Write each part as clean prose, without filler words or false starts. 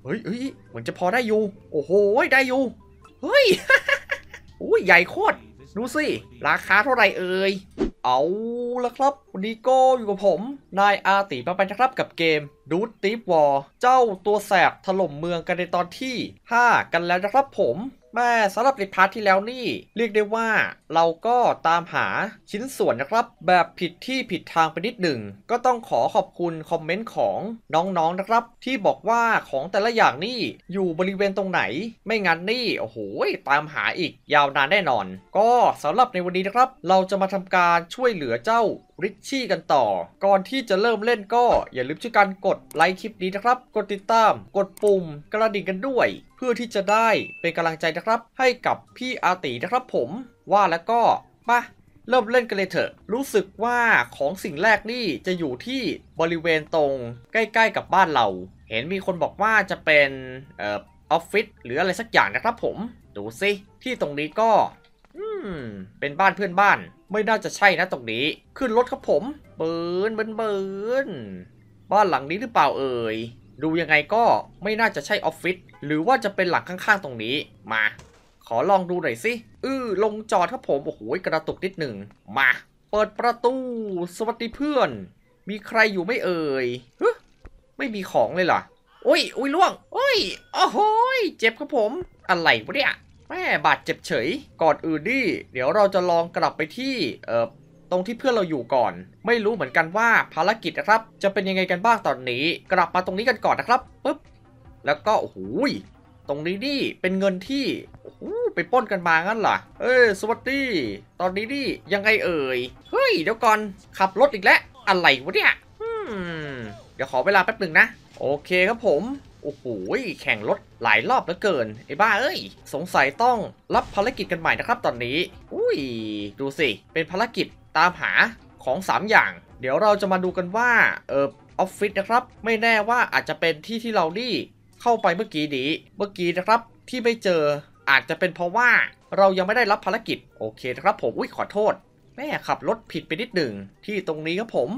เฮ้ยเหมือนจะพอได้อยู่โอ้โหได้อยู่เฮ้ย อุ้ยใหญ่โคตรดูสิราคาเท่าไหร่เอ่ยเอาละครับวันนี้ก็อยู่กับผมนายอาติมาไปนะครับกับเกมดูดตีฟวอร์เจ้าตัวแสบถล่มเมืองกันในตอนที่5กันแล้วนะครับผมแม่สำหรับในพาร์ทที่แล้วนี่เรียกได้ว่าเราก็ตามหาชิ้นส่วนนะครับแบบผิดที่ผิดทางไปนิดหนึ่งก็ต้องขอขอบคุณคอมเมนต์ของน้องๆนะครับที่บอกว่าของแต่ละอย่างนี่อยู่บริเวณตรงไหนไม่งั้นนี่โอ้โหตามหาอีกยาวนานแน่นอนก็สำหรับในวันนี้นะครับเราจะมาทำการช่วยเหลือเจ้าริชชี่กันต่อก่อนที่จะเริ่มเล่นก็อย่าลืมช่วยกันกดไลค์คลิปนี้นะครับกดติดตามกดปุ่มกระดิ่งกันด้วยเพื่อที่จะได้เป็นกำลังใจนะครับให้กับพี่อาตินะครับผมว่าแล้วก็มาเริ่มเล่นกันเลยเถอะรู้สึกว่าของสิ่งแรกนี่จะอยู่ที่บริเวณตรงใกล้ๆกับบ้านเราเห็นมีคนบอกว่าจะเป็นออฟฟิศหรืออะไรสักอย่างนะครับผมดูสิที่ตรงนี้ก็เป็นบ้านเพื่อนบ้านไม่น่าจะใช่นะตรงนี้ขึ้นรถครับผมเบิร์นบ้านหลังนี้หรือเปล่าเอ่ยดูยังไงก็ไม่น่าจะใช่ออฟฟิศหรือว่าจะเป็นหลังข้างๆตรงนี้มาขอลองดูหน่อยสิลงจอดครับผมโอ้โหกระตุกนิดหนึ่งมาเปิดประตูสวัสดีเพื่อนมีใครอยู่ไม่เอ่ยไม่มีของเลยเหรออุ้ยล่วงโอ้โหเจ็บครับผมอะไรวะเนี่ยแม่บาดเจ็บเฉยก่อนอื่นดิเดี๋ยวเราจะลองกลับไปที่ตรงที่เพื่อนเราอยู่ก่อนไม่รู้เหมือนกันว่าภารกิจนะครับจะเป็นยังไงกันบ้างตอนนี้กลับมาตรงนี้กันก่อนนะครับปึ๊บแล้วก็โอ้โหตรงนี้นี่เป็นเงินที่โอ้โหไปปล้นกันมางั้นเหรอสวัสดีตอนนี้นี่ยังไงเอ่ยเฮ้ยเดี๋ยวก่อนขับรถอีกแล้วอะไรวะเนี่ยเดี๋ยวขอเวลาแป๊บหนึ่งนะโอเคครับผมโอ้โหแข่งรถหลายรอบเหลือเกินไอ้บ้าเอ้ยสงสัยต้องรับภารกิจกันใหม่นะครับตอนนี้ดูสิเป็นภารกิจตามหาของ3อย่างเดี๋ยวเราจะมาดูกันว่าออฟฟิศนะครับไม่แน่ว่าอาจจะเป็นที่เรานี่เข้าไปเมื่อกี้นะครับที่ไม่เจออาจจะเป็นเพราะว่าเรายังไม่ได้รับภารกิจโอเคนะครับผมขอโทษแม่ขับรถผิดไปนิดหนึ่งที่ตรงนี้ครับผม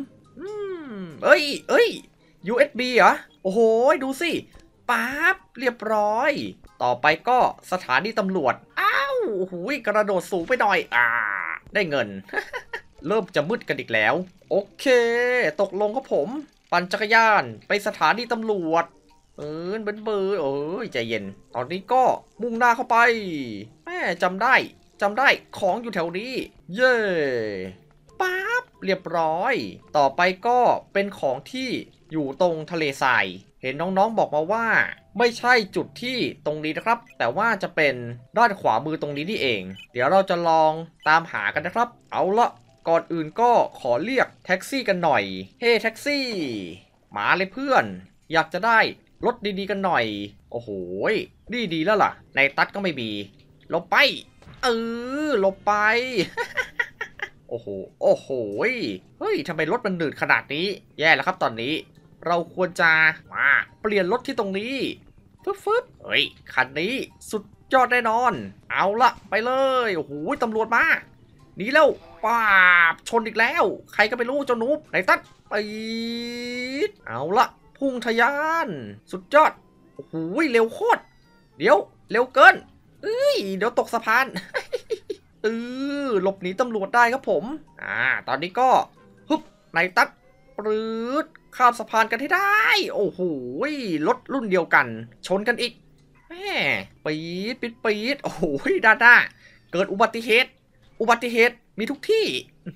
USB เหรอโอ้โหดูสิปั๊บเรียบร้อยต่อไปก็สถานีตำรวจอ้าวโอ้โหกระโดดสูงไปหน่อยได้เงิน เริ่มจะมืดกันอีกแล้วโอเคตกลงครับผมปั่นจักรยานไปสถานีตำรวจเบอร์ใจเย็นตอนนี้ก็มุ่งหน้าเข้าไปแม่จำได้ของอยู่แถวนี้เย้ปั๊บเรียบร้อยต่อไปก็เป็นของที่อยู่ตรงทะเลทรายเห็นน้องๆบอกมาว่าไม่ใช่จุดที่ตรงนี้นะครับแต่ว่าจะเป็นด้านขวามือตรงนี้นี่เองเดี๋ยวเราจะลองตามหากันนะครับเอาละก่อนอื่นก็ขอเรียกแท็กซี่กันหน่อยเฮ้แท็กซี่มาเลยเพื่อนอยากจะได้รถดีๆกันหน่อยโอ้โหนี่ดีแล้วล่ะในตัดก็ไม่มีหลบไปหลบไป โอ้โหเฮ้ยทำไมรถมันหนืดขนาดนี้แย่แล้วครับตอนนี้เราควรจะมาเปลี่ยนรถที่ตรงนี้ฟึบเฮ้ยคันนี้สุดยอดแน่นอนเอาละไปเลยโอ้โหตำรวจมาหนีแล้วป้าบชนอีกแล้วใครก็ไม่รู้เจ้านุ๊บไหนตัดไปเอาละพุ่งทะยานสุดยอดโอ้โหเร็วโคตรเดี๋ยวเร็วเกินเดี๋ยวตกสะพาน หลบหนีตำรวจได้ครับผมตอนนี้ก็ฮึบในตัดปรื๊ดข้ามสะพานกันให้ได้โอ้โหรถรุ่นเดียวกันชนกันอีกแม่ปี๊ดโอ้โหด้านหน้าเกิดอุบัติเหตุมีทุกที่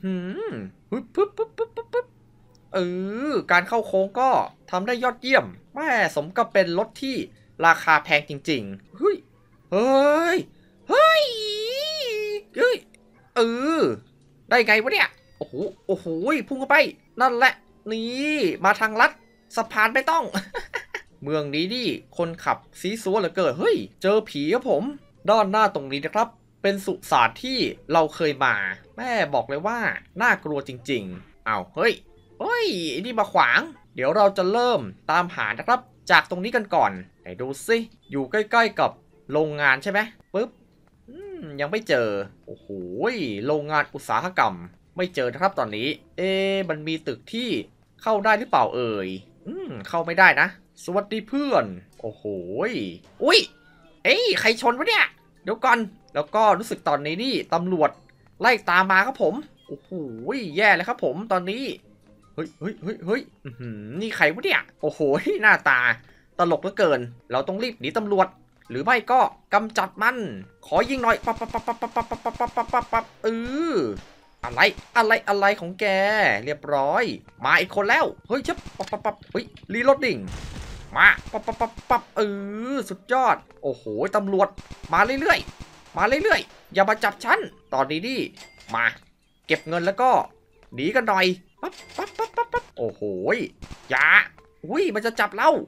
ปึ๊บการเข้าโค้งก็ทำได้ยอดเยี่ยมแม่สมกับเป็นรถที่ราคาแพงจริงๆเฮ้ยได้ไงวะเนี่ยโอ้โหพุ่งเข้าไปนั่นแหละนี่มาทางลัดสะพานไม่ต้อง เมืองนี้นี่คนขับซีซัวเหลือเกินเฮ้ยเจอผีครับผมด้านหน้าตรงนี้นะครับเป็นสุสานที่เราเคยมาแม่บอกเลยว่าน่ากลัวจริงๆอ้าวเฮ้ยนี่มาขวางเดี๋ยวเราจะเริ่มตามหานะครับจากตรงนี้กันก่อนไหนดูสิอยู่ใกล้ๆกับโรงงานใช่ไหมปึ๊บยังไม่เจอโอ้โหโรงงานอุตสาหกรรมไม่เจอนะครับตอนนี้มันมีตึกที่เข้าได้หรือเปล่าเอ่ยเข้าไม่ได้นะสวัสดีเพื่อนโอ้โหอุ้ยเอ้ยใครชนวะเนี่ยเดี๋ยวก่อนแล้วก็รู้สึกตอนนี้นี่ตำรวจไล่ตามมาครับผมโอ้โหแย่เลยครับผมตอนนี้เฮ้ยนี่ใครวะเนี่ยโอ้โหหน้าตาตลกเหลือเกินเราต้องรีบหนีตำรวจหรือไม่ก็กำจัดมันขอยิงหน่อยปั๊บอะไรของแกเรียบร้อยมาอีกคนแล้วเฮ้ยชับปั๊บเฮ้ยรีโหลดดิ้งมาปั๊บสุดยอดโอ้โหตำรวจมาเรื่อยๆอย่ามาจับฉันตอนนี้ดิมาเก็บเงินแล้วก็หนีกันหน่อยปั๊บโอ้โหอย่าอุ้ยมันจะจับเรา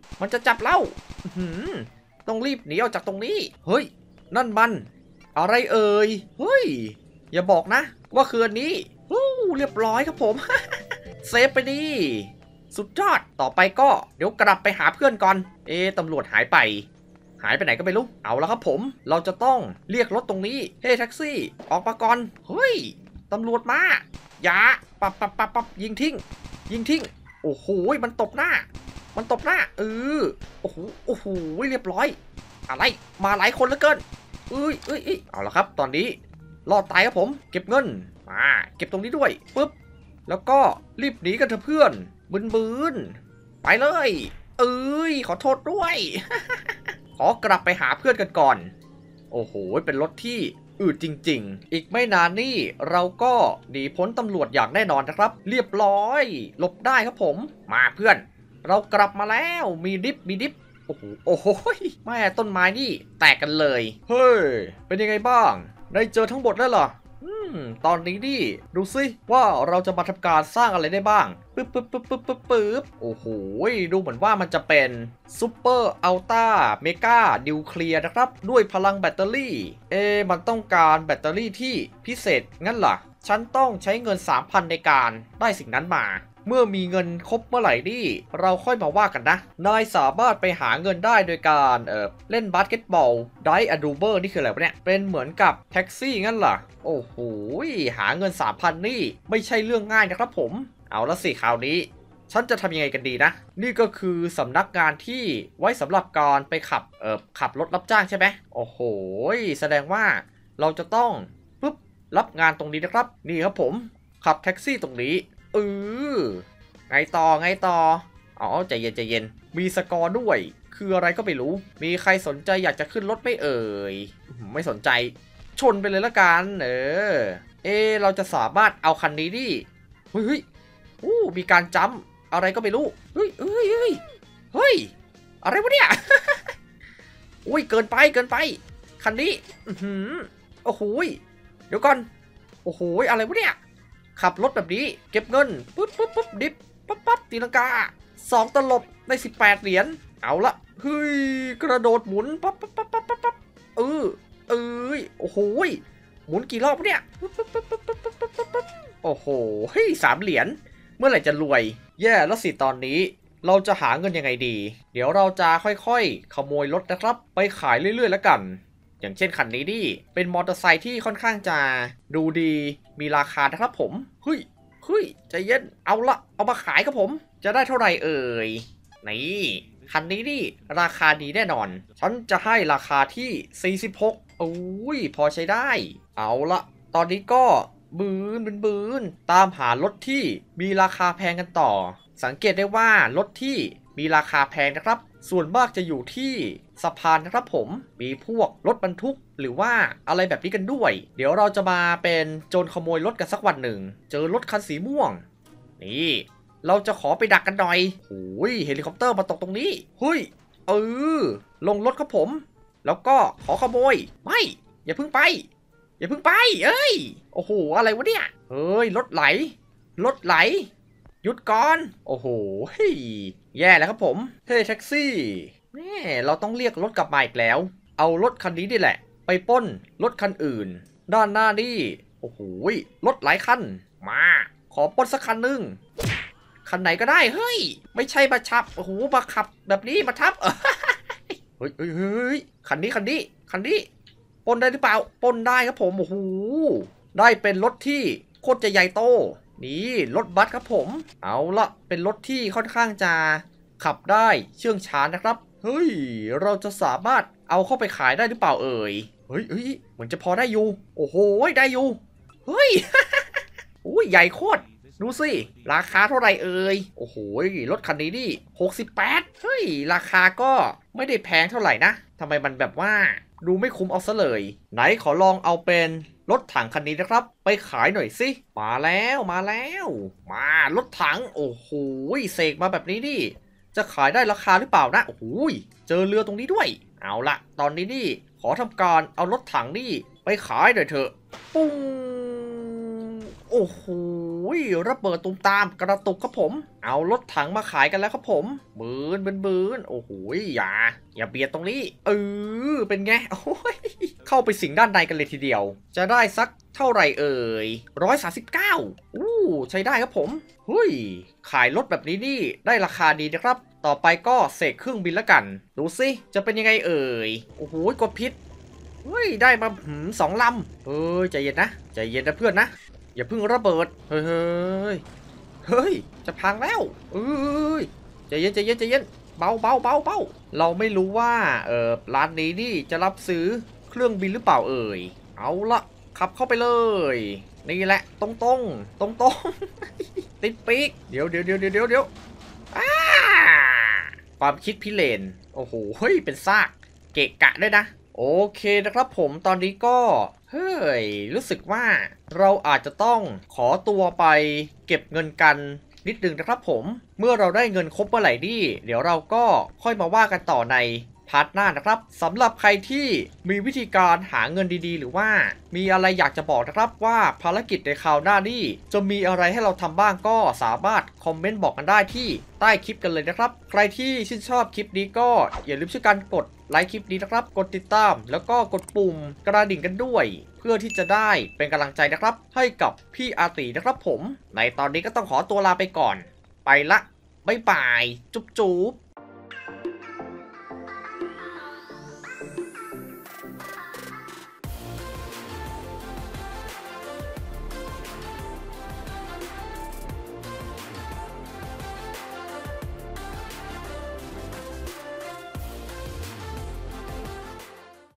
ต้องรีบหนีออกจากตรงนี้เฮ้ยนั่นมันอะไรเอ่ยเฮ้ยอย่าบอกนะว่าคืนนี้เรียบร้อยครับผม เซฟไปดีสุดยอดต่อไปก็เดี๋ยวกลับไปหาเพื่อนก่อนตำรวจหายไปไหนก็ไม่รู้เอาแล้วครับผมเราจะต้องเรียกรถตรงนี้เฮ้แท็กซี่ออกมาก่อนเฮ้ยตำรวจมาอย่าปั๊บยิงทิ้งโอ้โหมันตบหน้าโอ้โหเรียบร้อยอะไรมาหลายคนเหลือเกินเอาละครับตอนนี้รอดตายครับผมเก็บเงินมาเก็บตรงนี้ด้วยปึ๊บแล้วก็รีบหนีกันเถอะเพื่อนบืนไปเลยขอโทษด้วย ขอกลับไปหาเพื่อนกันก่อนโอ้โหเป็นรถที่อืดจริงๆอีกไม่นานนี่เราก็หนีพ้นตำรวจอย่างแน่นอนนะครับเรียบร้อยหลบได้ครับผมมาเพื่อนเรากลับมาแล้วมีดิฟโอ้โหแม่ต้นไม้นี่แตกกันเลยเฮ้ยเป็นยังไงบ้างได้เจอทั้งหมดแล้วเหรอตอนนี้ดิดูซิว่าเราจะมาทำการสร้างอะไรได้บ้างปึ๊บโอ้โหดูเหมือนว่ามันจะเป็นซูเปอร์อัลต้าเมกานิวเคลียร์นะครับด้วยพลังแบตเตอรี่มันต้องการแบตเตอรี่ที่พิเศษงั้นเหรอฉันต้องใช้เงิน 3,000 ในการได้สิ่งนั้นมาเมื่อมีเงินครบเมื่อไหร่นี่เราค่อยมาว่ากันนะนายสามารถไปหาเงินได้โดยการเล่นบาสเกตบอลไดอะดูเบอร์นี่คืออะไรวะเนี่ยเป็นเหมือนกับแท็กซี่งั้นเหรอโอ้โหหาเงิน 3,000 นี่ไม่ใช่เรื่องง่ายนะครับผมเอาละสิคราวนี้ฉันจะทำยังไงกันดีนะนี่ก็คือสำนักงานที่ไว้สำหรับการไปขับรถรับจ้างใช่ไหมโอ้โหแสดงว่าเราจะต้องปุ๊บรับงานตรงนี้นะครับนี่ครับผมขับแท็กซี่ตรงนี้ไงต่ออ๋อใจเย็นมีสกอร์ด้วยคืออะไรก็ไม่รู้มีใครสนใจอยากจะขึ้นรถไม่เอ่ยไม่สนใจชนไปเลยละกันเราจะสามารถเอาคันนี้ดิเฮ้ยมีการจัมป์อะไรก็ไม่รู้เฮ้ยอะไรวะเนี่ย เกินไปคันนี้โอ้โหเดี๋ยวก่อนโอ้โหอะไรวะเนี่ยขับรถแบบนี้เก็บเงินปุ๊บดิฟปั๊บตีลังกา2 ตลบได้18 เหรียญเอาละเฮ้ยกระโดดหมุนปั๊บโอ้โหหมุนกี่รอบเนี่ยโอ้โห3 เหรียญเมื่อไหร่จะรวยแย่แล้วสิตอนนี้เราจะหาเงินยังไงดีเดี๋ยวเราจะค่อยๆขโมยรถนะครับไปขายเรื่อยๆแล้วกันอย่างเช่นคันนี้ดิเป็นมอเตอร์ไซค์ที่ค่อนข้างจะดูดีมีราคานะครับผมเฮ้ยใจเย็นเอามาขายครับผมจะได้เท่าไหร่เอ่ยนี่คันนี้นี่ราคาดีแน่นอนฉันจะให้ราคาที่46พอใช้ได้เอาละตอนนี้ก็บืนตามหารถที่มีราคาแพงกันต่อสังเกตได้ว่ารถที่มีราคาแพงนะครับส่วนมากจะอยู่ที่สะพานนะครับผมมีพวกรถบรรทุกหรือว่าอะไรแบบนี้กันด้วยเดี๋ยวเราจะมาเป็นโจรขโมยรถกันสักวันหนึ่งเจอรถคันสีม่วงนี่เราจะขอไปดักกันหน่อยเฮลิคอปเตอร์มาตกตรงนี้ลงรถครับผมแล้วก็ขอขโมยไม่อย่าเพิ่งไปโอ้โหอะไรวะเนี่ยรถไหลหยุดก่อนโอ้โหแย่แล้วครับผมเฮ้แท็กซี่เราต้องเรียกรถกลับมาอีกแล้วเอารถคันนี้นี่แหละไปปล้นรถคันอื่นด้านหน้านี่โอ้โหรถหลายคันมาขอปล้นสักคันหนึ่งคันไหนก็ได้เฮ้ยไม่ใช่มาชับโอ้โหมาขับแบบนี้มาทับเฮ้ยคันนี้ปล้นได้หรือเปล่าปล้นได้ครับผมโอ้โหได้เป็นรถที่โคตรจะใหญ่โตนี่รถบัสครับผมเอาละเป็นรถที่ค่อนข้างจะขับได้เชื่องช้านะครับเฮ้ยเราจะสามารถเอาเข้าไปขายได้หรือเปล่าเอ่ยเฮ้ยเหมือนจะพอได้อยู่โอ้โหได้อยู่เฮ้ย อุ้ยใหญ่โคตรดูสิราคาเท่าไหร่เอ่ยโอ้โหรถคันนี้นี่68เฮ้ยราคาก็ไม่ได้แพงเท่าไหร่นะทำไมมันแบบว่าดูไม่คุ้มเอาซะเลยไหนขอลองเอาเป็นรถถังคันนี้นะครับไปขายหน่อยสิมาแล้วมารถถังโอ้โหเสกมาแบบนี้นี่จะขายได้ราคาหรือเปล่านะโอ้โหเจอเรือตรงนี้ด้วยเอาละตอนนี้นี่ขอทำการเอารถถังนี่ไปขายหน่อยเถอะปุ้งโอ้โหระเบิดตุ้มตามกระตุกครับผมเอารถถังมาขายกันแล้วครับผมบืนโอ้โหอย่าเบียดตรงนี้เป็นไงโอ้ยเข้าไปสิงด้านในกันเลยทีเดียวจะได้สักเท่าไหร่เอ่ย139ใช้ได้ครับผมเฮ้ยขายรถแบบนี้นี่ได้ราคาดีนะครับต่อไปก็เสกเครื่องบินแล้วกันดูสิจะเป็นยังไงเอ่ยโอ้โหกดพิษเฮ้ยได้มา2 ลำใจเย็นนะเพื่อนนะอย่าเพิ่งระเบิดเฮ้ยจะพังแล้วใจเย็นเบาเราไม่รู้ว่าร้านนี้นี่จะรับซื้อเครื่องบินหรือเปล่าเอ่ยเอาละขับเข้าไปเลยนี่แหละตรงติดปีกเดี๋ยวความคิดพิเรนโอ้โหเฮ้ยเป็นซากเกะกะด้วยนะโอเคนะครับผมตอนนี้ก็รู้สึกว่าเราอาจจะต้องขอตัวไปเก็บเงินกันนิดนึงนะครับผมเมื่อเราได้เงินครบเมื่อไหร่นี่เดี๋ยวเราก็ค่อยมาว่ากันต่อในพาร์ทหน้านะครับสำหรับใครที่มีวิธีการหาเงินดีๆหรือว่ามีอะไรอยากจะบอกนะครับว่าภารกิจในคราวหน้านี่จะมีอะไรให้เราทำบ้างก็สามารถคอมเมนต์บอกกันได้ที่ใต้คลิปกันเลยนะครับใครที่ชื่นชอบคลิปนี้ก็อย่าลืมช่วยกันกดไลค์คลิปนี้นะครับกดติดตามแล้วก็กดปุ่มกระดิ่งกันด้วยเพื่อที่จะได้เป็นกำลังใจนะครับให้กับพี่อาตินะครับผมในตอนนี้ก็ต้องขอตัวลาไปก่อนไปละบ๊ายบายจุ๊บ